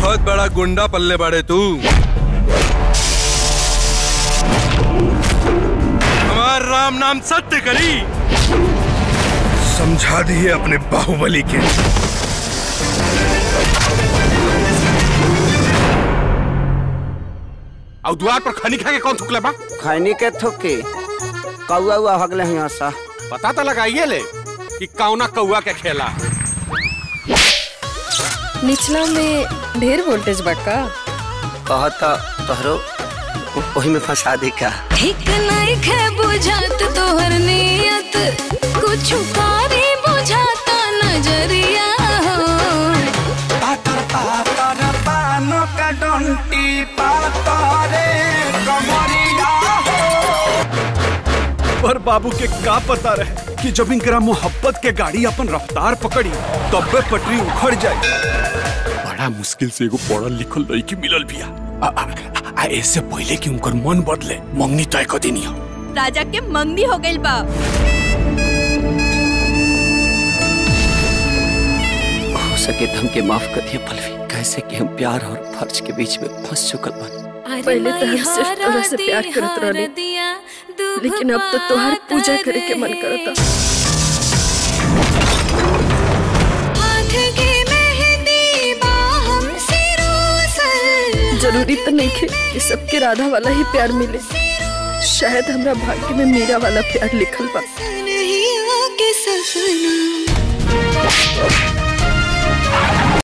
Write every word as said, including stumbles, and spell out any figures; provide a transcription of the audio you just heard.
बहुत बड़ा गुंडा पल्ले बाड़े तू। हमार राम नाम सत्य करी समझा दिए अपने बाहुबली के। और द्वार पर खैनी खा के कौन थुकले बा? खैनी के थुके कौआ हुआ हगले यहाँ सा। पता तो लगाइए ले कि कौना कौआ के खेला। निचला में ढेर वोल्टेज बका कहता तोहरो वही में फंसा दी का। ठीक नहीं खे बुझात तोहर नियत कुछ कारी बुझाता नजरिया हो। पातर पातर पानो का डंटी पातरे कमरिया हो। पर बाबू के का पता रहे कि जब इनकरा मोहब्बत के गाड़ी अपन रफ्तार पकड़ी तब पटरी उखड़ जाए। बड़ा मुश्किल से एगो पढ़ल लिखल लड़की मिलल बिया। आ, आ, आ, ऐसे पहले कि उनकर मन बदले मंगनी तय कर देनी। राजा के मंगनी हो गई बा। हो सके तो हमके माफ कर दिए पल्लवी। कैसे कि हम प्यार और फर्ज के बीच में फंस चुकल बन। पहले तो हम सिर्फ तोरा से प्यार करत रहले, लेकिन अब तो तोहार पूजा करे के मन करता। जरूरी तो नहीं है कि सबके राधा वाला ही प्यार मिले। शायद हमरा भाग्य में मीरा वाला प्यार लिखल बा।